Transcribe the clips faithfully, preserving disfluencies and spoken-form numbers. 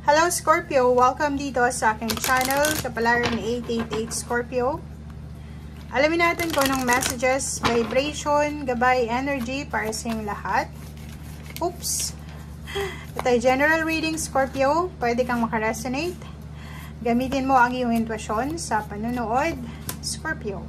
Hello Scorpio! Welcome dito sa aking channel, Kapalaran eight eight eight Scorpio. Alamin natin kung anong messages, vibration, gabay, energy para sa inyong lahat. Oops! Ito ay general reading Scorpio. Pwede kang makaresonate. Gamitin mo ang iyong intuition sa panunood, Scorpio.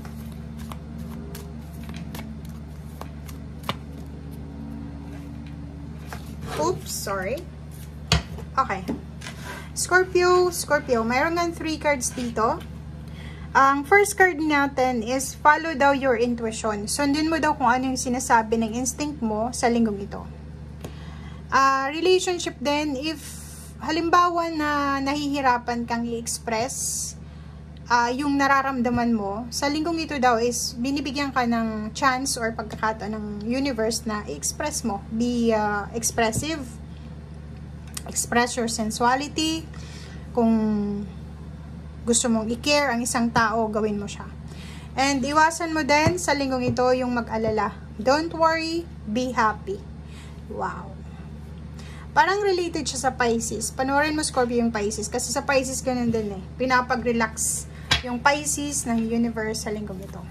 Oops! Sorry. Okay. Scorpio, Scorpio, mayroon nga three cards dito. Ang first card natin is follow daw your intuition. Sundin mo daw kung ano yung sinasabi ng instinct mo sa linggong ito. Uh, relationship din, if halimbawa na nahihirapan kang i-express uh, yung nararamdaman mo, sa linggong ito daw is binibigyan ka ng chance or pagkakataon ng universe na i-express mo. Be uh, expressive. Express your sensuality. Kung gusto mong i-care ang isang tao, gawin mo siya. And iwasan mo din sa linggong ito yung mag-alala. Don't worry, be happy. Wow. Parang related siya sa Pisces. Panoorin mo Scorpio yung Pisces. Kasi sa Pisces ganun din eh. Pinapag-relax yung Pisces ng universe sa linggong ito.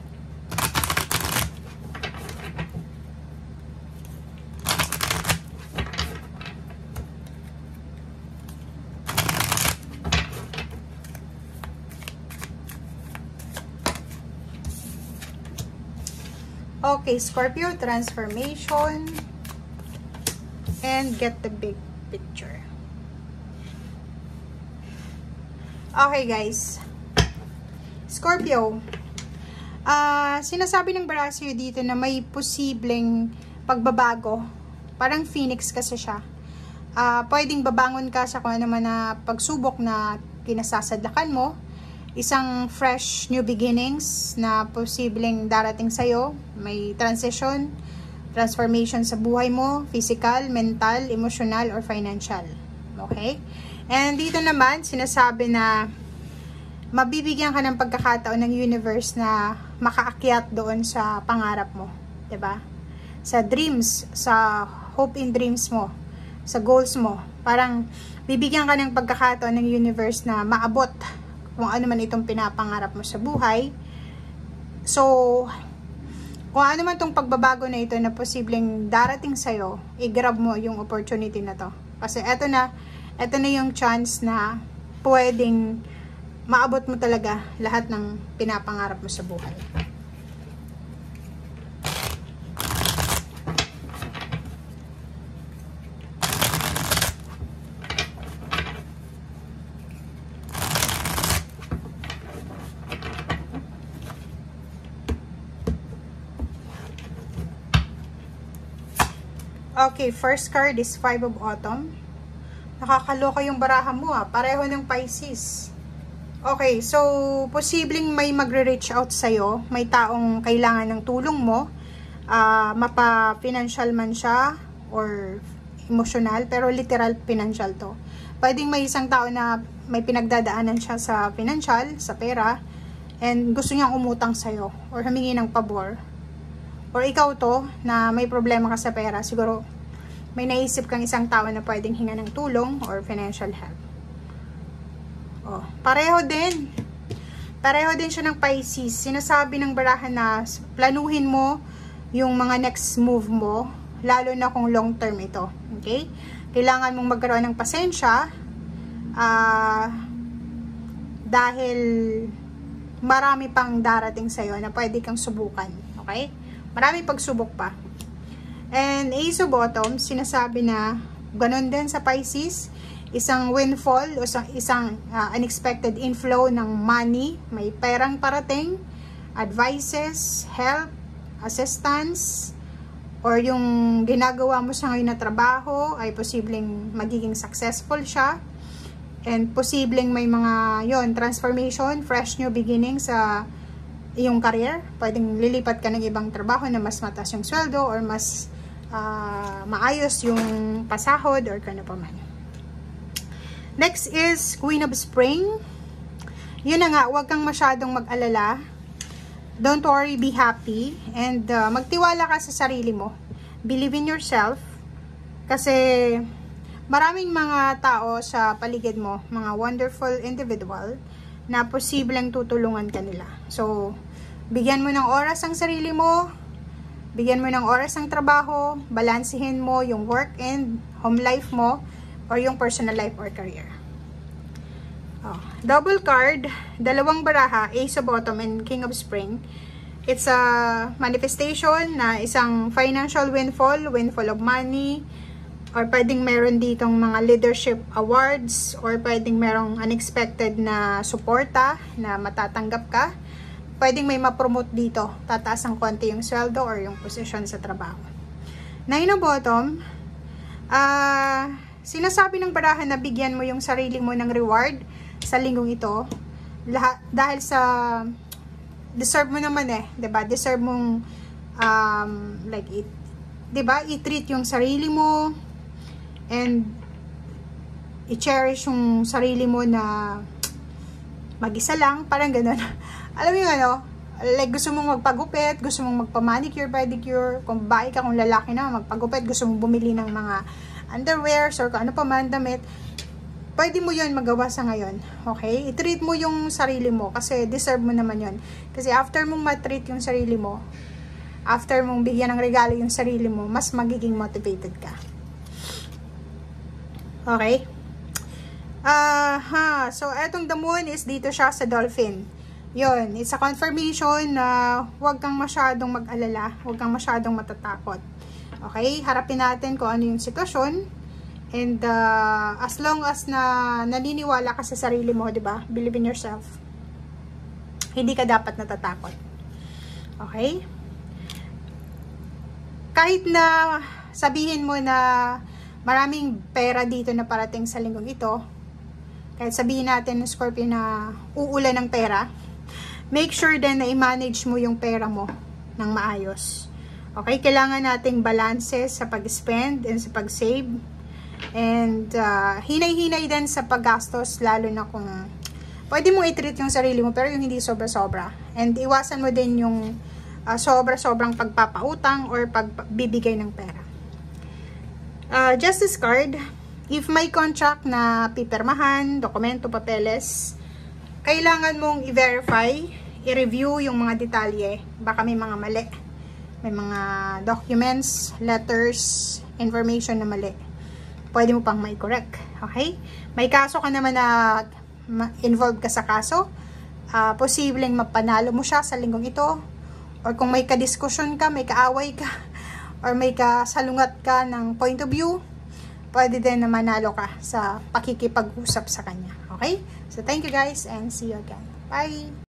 Okay, Scorpio, transformation, and get the big picture. Okay, guys. Scorpio, uh, sinasabi ng Barasio dito na may posibleng pagbabago. Parang phoenix kasi siya. Uh, pwedeng babangon ka sa kung ano man na pagsubok na kinasasadlakan mo. Isang fresh new beginnings na posibleng darating sa'yo. May transition, transformation sa buhay mo, physical, mental, emotional, or financial. Okay? And dito naman, sinasabi na mabibigyan ka ng pagkakataon ng universe na makaakyat doon sa pangarap mo. Diba? Sa dreams, sa hope in dreams mo, sa goals mo. Parang bibigyan ka ng pagkakataon ng universe na maabot kung ano man itong pinapangarap mo sa buhay. So, kung ano man itong pagbabago na ito na posibleng darating sa'yo, i-grab mo yung opportunity na to. Kasi eto na, eto na yung chance na pwedeng maabot mo talaga lahat ng pinapangarap mo sa buhay. Okay, first card is five of autumn. Nakakaloka yung baraha mo ah. Pareho ng Pisces. Okay, so posibleng may magre-reach out sa'yo. May taong kailangan ng tulong mo. Uh, mapa-financial man siya or emotional. Pero literal financial to. Pwedeng may isang tao na may pinagdadaanan siya sa financial, sa pera. And gusto niyang umutang sa'yo or humingi ng pabor. Or ikaw to, na may problema ka sa pera, siguro may naisip kang isang tao na pwedeng hinga ng tulong or financial help. Oh, pareho din. Pareho din siya ng Pisces. Sinasabi ng barahan na planuhin mo yung mga next move mo, lalo na kung long term ito. Okay? Kailangan mong magkaroon ng pasensya uh, dahil marami pang darating sa'yo na pwede kang subukan. Okay? Marami pagsubok pa. And Ace of Autumn, sinasabi na ganun din sa Pisces, isang windfall o isang, isang uh, unexpected inflow ng money, may perang parating, advices, help, assistance, or yung ginagawa mo sa ngayon na trabaho ay posibleng magiging successful siya. And posibleng may mga yon transformation, fresh new beginning sa yung career. Pwedeng lilipat ka ng ibang trabaho na mas mataas yung sweldo or mas uh, maayos yung pasahod or kano pa man. Next is Queen of Spring. Yun na nga, huwag kang masyadong mag-alala. Don't worry, be happy. And uh, magtiwala ka sa sarili mo. Believe in yourself. Kasi maraming mga tao sa paligid mo, mga wonderful individual, na posibleng tutulungan ka nila. So, bigyan mo ng oras ang sarili mo, bigyan mo ng oras ang trabaho, balansehin mo yung work and home life mo, or yung personal life or career. Oh, double card, dalawang baraha, Ace of Autumn and King of Spring. It's a manifestation na isang financial windfall, windfall of money, or pwedeng meron ditong mga leadership awards, or pwedeng merong unexpected na suporta na matatanggap ka. Pwedeng may ma-promote dito, tataas ang konti yung sweldo or yung position sa trabaho. Nine of Autumn, ah, uh, sinasabi ng baraha na bigyan mo yung sarili mo ng reward sa linggong ito, lahat, dahil sa deserve mo naman eh, 'di ba? Deserve mong um, like it, 'di ba? I-treat yung sarili mo and i-cherish yung sarili mo na mag-isa lang, parang gano'n. Alam mo yung ano, like gusto mong magpagupit, gusto mong magpa-manicure, pedicure, kung babae ka, kung lalaki na, magpagupit, gusto mong bumili ng mga underwears or kung ano pa man damit, pwede mo yun magawa sa ngayon, okay? I-treat mo yung sarili mo kasi deserve mo naman yun. Kasi after mong ma-treat yung sarili mo, after mong bigyan ng regalo yung sarili mo, mas magiging motivated ka. Okay? Uh, ha, so etong the moon is dito siya sa dolphin. Yun, it's a confirmation na huwag kang masyadong mag-alala, huwag kang masyadong matatakot. Okay? Harapin natin kung ano yung sitwasyon. And uh, as long as na naniniwala ka sa sarili mo, 'di ba? Believe in yourself. Hindi ka dapat natatakot. Okay? Kahit na sabihin mo na maraming pera dito na parating sa linggong ito, kahit sabihin natin ng Scorpio na uulan ng pera, make sure din na i-manage mo yung pera mo ng maayos. Okay? Kailangan nating balances sa pag-spend and sa pag-save. And uh, hinay-hinay din sa paggastos, lalo na kung pwede mo i-treat yung sarili mo pero yung hindi sobra-sobra. And iwasan mo din yung uh, sobra-sobrang pagpapautang or pagbibigay ng pera. Uh, Justice card, if may contract na pipirmahan, dokumento, papeles, kailangan mong i-verify, i-review yung mga detalye. Baka may mga mali. May mga documents, letters, information na mali. Pwede mo pang may correct. Okay? May kaso ka naman na involved ka sa kaso. Uh, posibleng mapanalo mo siya sa linggong ito. Or kung may kadiskusyon ka, may kaaway ka, or may kasalungat ka ng point of view, pwede din na manalo ka sa pakikipag-usap sa kanya. Okay? So, thank you guys and see you again. Bye!